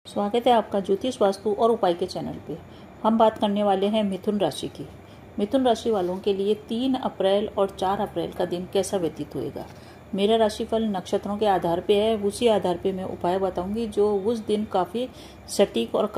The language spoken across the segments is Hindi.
स्वागत है आपका ज्योतिष वास्तु और उपाय के चैनल पे। हम बात करने वाले हैं मिथुन राशि की। मिथुन राशि वालों के लिए 3 अप्रैल और 4 अप्रैल का दिन कैसा व्यतीत होएगा। मेरा राशिफल नक्षत्रों के आधार पे है, उसी आधार पे मैं उपाय बताऊंगी जो उस दिन काफ़ी सटीक और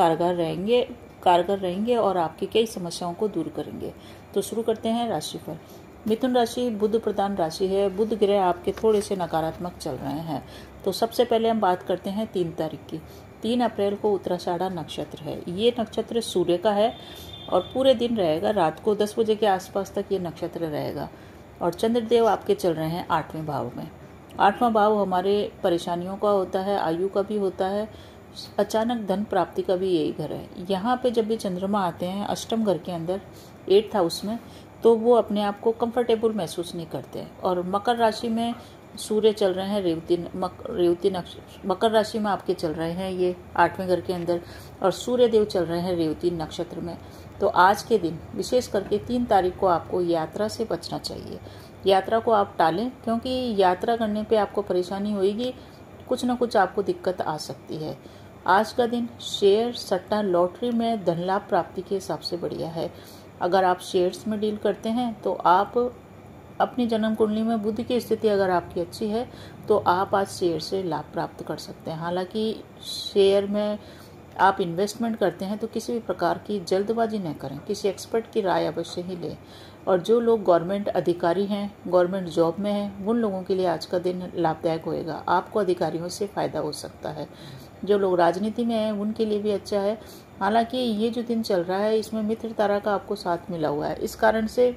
कारगर रहेंगे और आपकी कई समस्याओं को दूर करेंगे। तो शुरू करते हैं राशिफल। मिथुन राशि बुध प्रधान राशि है। बुध ग्रह आपके थोड़े से नकारात्मक चल रहे हैं। तो सबसे पहले हम बात करते हैं 3 तारीख की। 3 अप्रैल को उत्तराषाढ़ा नक्षत्र है। ये नक्षत्र सूर्य का है और पूरे दिन रहेगा। रात को 10 बजे के आसपास तक ये नक्षत्र रहेगा और चंद्रदेव आपके चल रहे हैं 8वें भाव में। 8वां भाव हमारे परेशानियों का होता है, आयु का भी होता है, अचानक धन प्राप्ति का भी यही घर है। यहाँ पे जब भी चंद्रमा आते हैं अष्टम घर के अंदर 8th हाउस में, तो वो अपने आप को कंफर्टेबल महसूस नहीं करते। और मकर राशि में सूर्य चल रहे हैं रेवती नक्षत्र, मकर राशि में आपके चल रहे हैं ये 8वें घर के अंदर, और सूर्य देव चल रहे हैं रेवती नक्षत्र में। तो आज के दिन विशेष करके 3 तारीख को आपको यात्रा से बचना चाहिए। यात्रा को आप टालें, क्योंकि यात्रा करने पे आपको परेशानी होगी, कुछ न कुछ आपको दिक्कत आ सकती है। आज का दिन शेयर, सट्टा, लॉटरी में धन लाभ प्राप्ति के हिसाब से बढ़िया है। अगर आप शेयर्स में डील करते हैं तो आप अपनी जन्म कुंडली में बुध की स्थिति अगर आपकी अच्छी है तो आप आज शेयर से लाभ प्राप्त कर सकते हैं। हालांकि शेयर में आप इन्वेस्टमेंट करते हैं तो किसी भी प्रकार की जल्दबाजी न करें, किसी एक्सपर्ट की राय अवश्य ही लें। और जो लोग गवर्नमेंट अधिकारी हैं, गवर्नमेंट जॉब में हैं, उन लोगों के लिए आज का दिन लाभदायक होएगा। आपको अधिकारियों से फ़ायदा हो सकता है। जो लोग राजनीति में हैं उनके लिए भी अच्छा है। हालांकि ये जो दिन चल रहा है इसमें मित्र तारा का आपको साथ मिला हुआ है, इस कारण से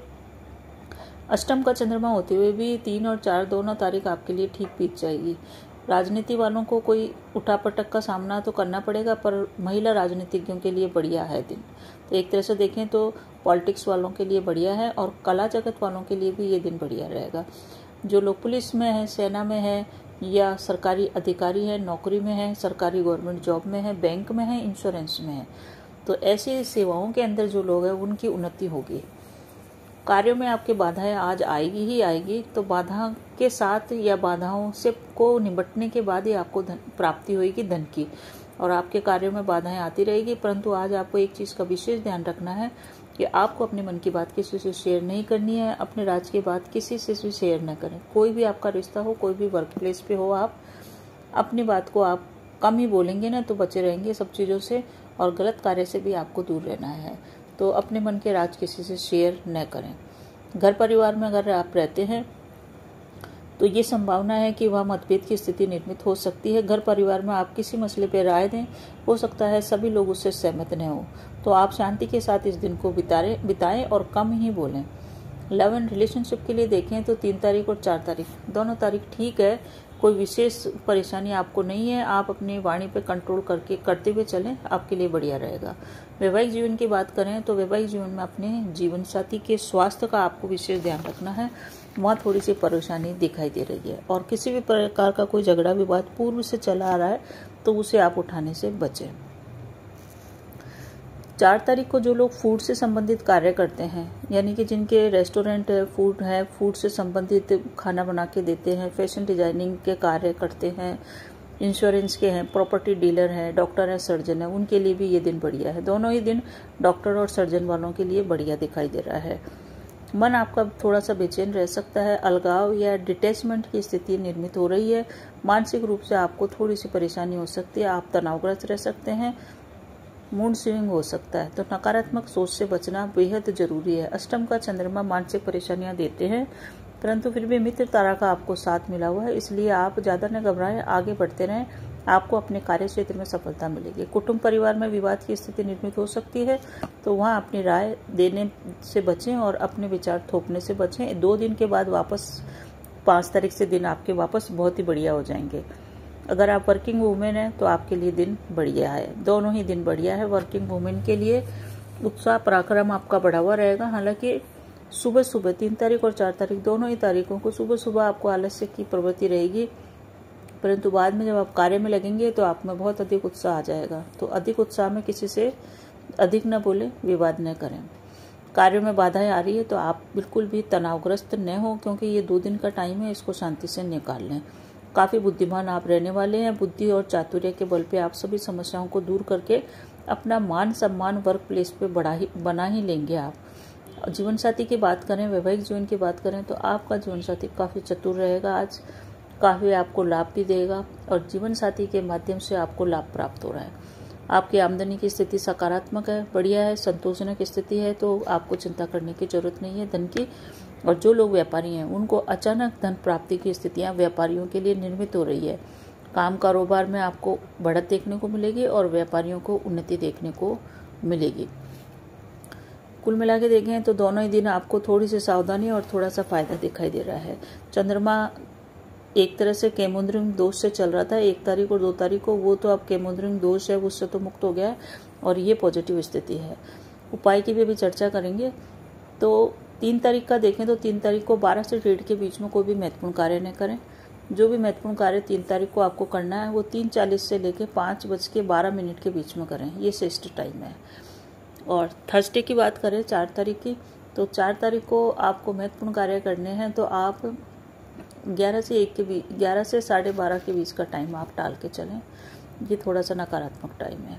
अष्टम का चंद्रमा होते हुए भी 3 और 4 दोनों तारीख आपके लिए ठीक बीत जाएगी। राजनीति वालों को कोई उठापटक का सामना तो करना पड़ेगा, पर महिला राजनीतिज्ञों के लिए बढ़िया है दिन। तो एक तरह से देखें तो पॉलिटिक्स वालों के लिए बढ़िया है और कला जगत वालों के लिए भी ये दिन बढ़िया रहेगा। जो लोग पुलिस में है, सेना में है, या सरकारी अधिकारी है, नौकरी में है, सरकारी गवर्नमेंट जॉब में है, बैंक में है, इंश्योरेंस में है, तो ऐसी सेवाओं के अंदर जो लोग हैं उनकी उन्नति होगी। कार्यों में आपकी बाधाएं आज आएगी ही आएगी, तो बाधा के साथ या बाधाओं से को निपटने के बाद ही आपको धन प्राप्ति होगी, धन की। और आपके कार्यों में बाधाएं आती रहेगी, परंतु आज आपको एक चीज़ का विशेष ध्यान रखना है कि आपको अपने मन की बात किसी से शेयर नहीं करनी है। अपने राज की बात किसी से भी शेयर न करें। कोई भी आपका रिश्ता हो, कोई भी वर्क प्लेस पे हो, आप अपनी बात को आप कम ही बोलेंगे ना, तो बचे रहेंगे सब चीज़ों से, और गलत कार्य से भी आपको दूर रहना है। तो अपने मन के राज किसी से शेयर न करें। घर परिवार में अगर आप रहते हैं तो ये संभावना है कि वह मतभेद की स्थिति निर्मित हो सकती है। घर परिवार में आप किसी मसले पर राय दें, हो सकता है सभी लोग उससे सहमत न हो, तो आप शांति के साथ इस दिन को बिताएं और कम ही बोलें। लव एंड रिलेशनशिप के लिए देखें तो 3 तारीख और 4 तारीख दोनों तारीख ठीक है। कोई विशेष परेशानी आपको नहीं है। आप अपनी वाणी पे कंट्रोल करते हुए चलें, आपके लिए बढ़िया रहेगा। वैवाहिक जीवन की बात करें तो वैवाहिक जीवन में अपने जीवन साथी के स्वास्थ्य का आपको विशेष ध्यान रखना है। वहाँ थोड़ी सी परेशानी दिखाई दे रही है, और किसी भी प्रकार का कोई झगड़ा विवाद पूर्व से चला आ रहा है तो उसे आप उठाने से बचें। 4 तारीख को जो लोग फूड से संबंधित कार्य करते हैं, यानी कि जिनके रेस्टोरेंट है, फूड से संबंधित खाना बना के देते हैं, फैशन डिजाइनिंग के कार्य करते हैं, इंश्योरेंस के हैं, प्रॉपर्टी डीलर हैं, डॉक्टर है, सर्जन है, उनके लिए भी ये दिन बढ़िया है। दोनों ही दिन डॉक्टर और सर्जन वालों के लिए बढ़िया दिखाई दे रहा है। मन आपका थोड़ा सा बेचैन रह सकता है। अलगाव या डिटैचमेंट की स्थिति निर्मित हो रही है। मानसिक रूप से आपको थोड़ी सी परेशानी हो सकती है। आप तनावग्रस्त रह सकते हैं, मूड स्विंग हो सकता है। तो नकारात्मक सोच से बचना बेहद जरूरी है। अष्टम का चंद्रमा मानसिक परेशानियां देते हैं, परंतु फिर भी मित्र तारा का आपको साथ मिला हुआ है, इसलिए आप ज़्यादा न घबराएं, आगे बढ़ते रहें, आपको अपने कार्य क्षेत्र में सफलता मिलेगी। कुटुंब परिवार में विवाद की स्थिति निर्मित हो सकती है, तो वहाँ अपनी राय देने से बचें और अपने विचार थोपने से बचें। 2 दिन के बाद वापस 5 तारीख से दिन आपके वापस बहुत ही बढ़िया हो जाएंगे। अगर आप वर्किंग वूमेन हैं तो आपके लिए दिन बढ़िया है। दोनों ही दिन बढ़िया है। वर्किंग वूमेन के लिए उत्साह पराक्रम आपका बढ़ा हुआ रहेगा। हालांकि सुबह सुबह 3 तारीख और 4 तारीख दोनों ही तारीखों को सुबह सुबह आपको आलस्य की प्रवृत्ति रहेगी, परंतु बाद में जब आप कार्य में लगेंगे तो आप में बहुत अधिक उत्साह आ जाएगा। तो अधिक उत्साह में किसी से अधिक न बोले, विवाद न करें। कार्यों में बाधाएं आ रही है तो आप बिल्कुल भी तनावग्रस्त न हो, क्योंकि ये 2 दिन का टाइम है, इसको शांति से निकाल लें। काफ़ी बुद्धिमान आप रहने वाले हैं। बुद्धि और चातुर्य के बल पे आप सभी समस्याओं को दूर करके अपना मान सम्मान वर्क प्लेस पे बना ही लेंगे आप। जीवन साथी की बात करें, वैवाहिक जीवन की बात करें तो आपका जीवन साथी काफ़ी चतुर रहेगा, आज काफ़ी आपको लाभ भी देगा और जीवन साथी के माध्यम से आपको लाभ प्राप्त हो रहा है। आपकी आमदनी की स्थिति सकारात्मक है, बढ़िया है, संतोषजनक स्थिति है, तो आपको चिंता करने की जरूरत नहीं है धन की। और जो लोग व्यापारी हैं उनको अचानक धन प्राप्ति की स्थितियां व्यापारियों के लिए निर्मित हो रही है। काम कारोबार में आपको बढ़त देखने को मिलेगी और व्यापारियों को उन्नति देखने को मिलेगी। कुल मिला के देखें तो दोनों ही दिन आपको थोड़ी सी सावधानी और थोड़ा सा फायदा दिखाई दे रहा है। चंद्रमा एक तरह से केमुद्रिंग दोष से चल रहा था 1 तारीख और 2 तारीख को, वो तो अब केमुद्रिंग दोष है उससे तो मुक्त हो गया है और ये पॉजिटिव स्थिति है। उपाय की भी अभी चर्चा करेंगे। तो 3 तारीख का देखें तो 3 तारीख को 12 से 1:30 के बीच में कोई भी महत्वपूर्ण कार्य न करें। जो भी महत्वपूर्ण कार्य 3 तारीख को आपको करना है वो 3:40 से लेकर 5:12 के बीच में करें, ये श्रेष्ठ टाइम है। और थर्सडे की बात करें 4 तारीख की, तो 4 तारीख को आपको महत्वपूर्ण कार्य करने हैं तो आप 11 से 12:30 के बीच का टाइम आप टाल के चलें, ये थोड़ा सा नकारात्मक टाइम है।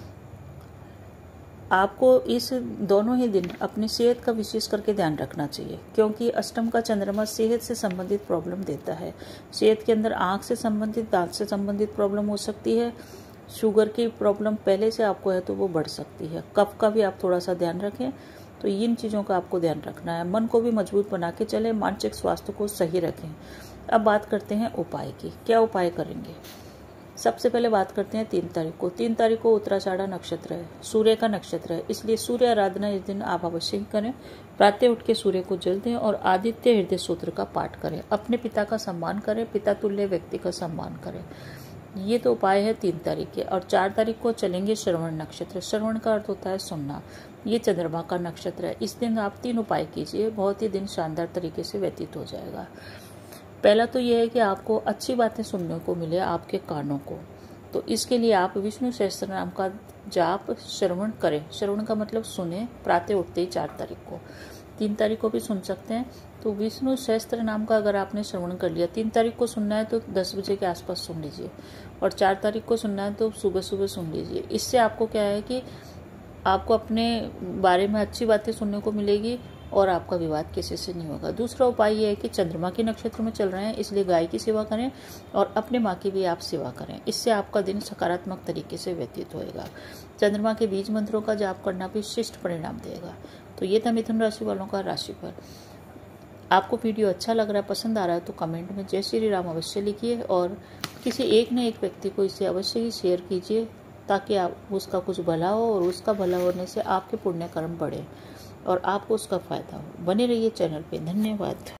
आपको इस दोनों ही दिन अपनी सेहत का विशेष करके ध्यान रखना चाहिए, क्योंकि अष्टम का चंद्रमा सेहत से संबंधित प्रॉब्लम देता है। सेहत के अंदर आँख से संबंधित, दांत से संबंधित प्रॉब्लम हो सकती है। शुगर की प्रॉब्लम पहले से आपको है तो वो बढ़ सकती है। कफ का भी आप थोड़ा सा ध्यान रखें, तो इन चीज़ों का आपको ध्यान रखना है। मन को भी मजबूत बना के चलें, मानसिक स्वास्थ्य को सही रखें। अब बात करते हैं उपाय की, क्या उपाय करेंगे। सबसे पहले बात करते हैं 3 तारीख को। 3 तारीख को उत्तराषाढ़ा नक्षत्र है, सूर्य का नक्षत्र है, इसलिए सूर्य आराधना इस दिन आप अवश्य ही करें। प्रातः उठ के सूर्य को जल दें और आदित्य हृदय सूत्र का पाठ करें। अपने पिता का सम्मान करें, पिता तुल्य व्यक्ति का सम्मान करें। ये तो उपाय है 3 तारीख के। और 4 तारीख को चलेंगे श्रवण नक्षत्र। श्रवण का अर्थ होता है सुनना, ये चंद्रमा का नक्षत्र है। इस दिन आप 3 उपाय कीजिए, बहुत ही दिन शानदार तरीके से व्यतीत हो जाएगा। पहला तो यह है कि आपको अच्छी बातें सुनने को मिले आपके कानों को, तो इसके लिए आप विष्णु सहस्त्र नाम का जाप श्रवण करें। श्रवण का मतलब सुने, प्रातः उठते ही 4 तारीख को। 3 तारीख को भी सुन सकते हैं। तो विष्णु सहस्त्र नाम का अगर आपने श्रवण कर लिया, 3 तारीख को सुनना है तो 10 बजे के आसपास सुन लीजिए और 4 तारीख को सुनना है तो सुबह सुबह सुन लीजिए। इससे आपको क्या है कि आपको अपने बारे में अच्छी बातें सुनने को मिलेगी और आपका विवाद किसी से नहीं होगा। दूसरा उपाय ये है कि चंद्रमा के नक्षत्र में चल रहे हैं, इसलिए गाय की सेवा करें और अपने माँ की भी आप सेवा करें। इससे आपका दिन सकारात्मक तरीके से व्यतीत होएगा। चंद्रमा के बीज मंत्रों का जाप करना भी शिष्ट परिणाम देगा। तो ये था मिथुन राशि वालों का राशिफल। आपको वीडियो अच्छा लग रहा है, पसंद आ रहा है तो कमेंट में जय श्री राम अवश्य लिखिए और किसी एक न एक व्यक्ति को इसे अवश्य ही शेयर कीजिए, ताकि आप उसका कुछ भला हो और उसका भला होने से आपके पुण्य कर्म बढ़े और आपको उसका फायदा हो। बने रहिए चैनल पे। धन्यवाद।